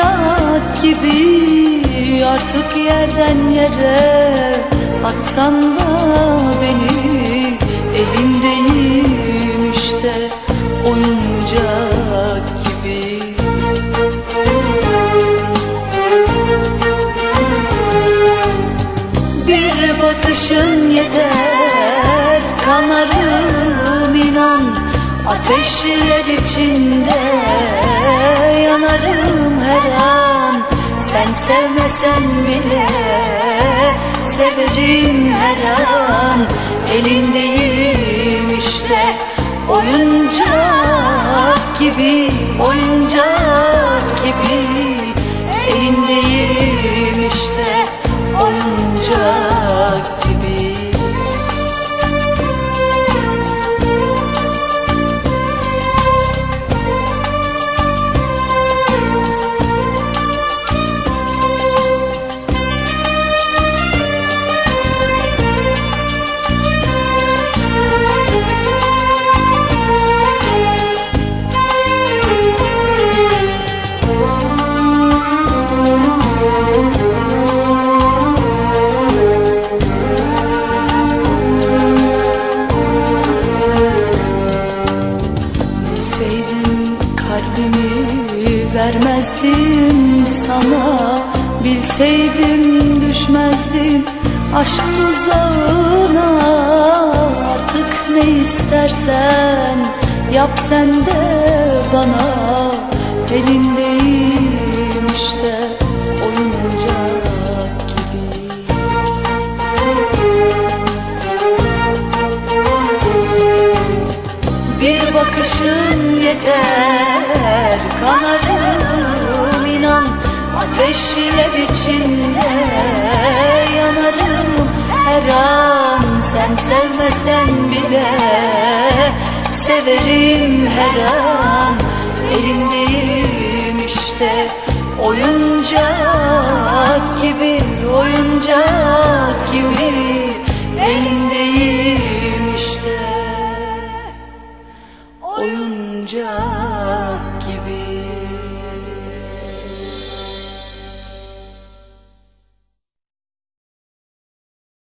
oyuncak gibi artık yerden yere atsan da beni, elindeyim işte oyuncak gibi. Bir bakışın yeter, kanarım inan, ateşler içinde yanarım her an. Sen sevmesen bile severim her an, elindeyim işte oyuncak gibi, oyuncak gibi, elindeyim işte oyuncak gibi. Kalbimi vermezdim sana, bilseydim düşmezdim aşk tuzağına. Artık ne istersen yap sen de bana, elindeyim işte oyuncak gibi. Bir bakışın yeter, kanarım inan, ateşler içinde yanarım her an. Sen sevmesen bile severim her an, elindeyim işte oyuncak gibi, oyuncak gibi, elindeyim işte oyuncak.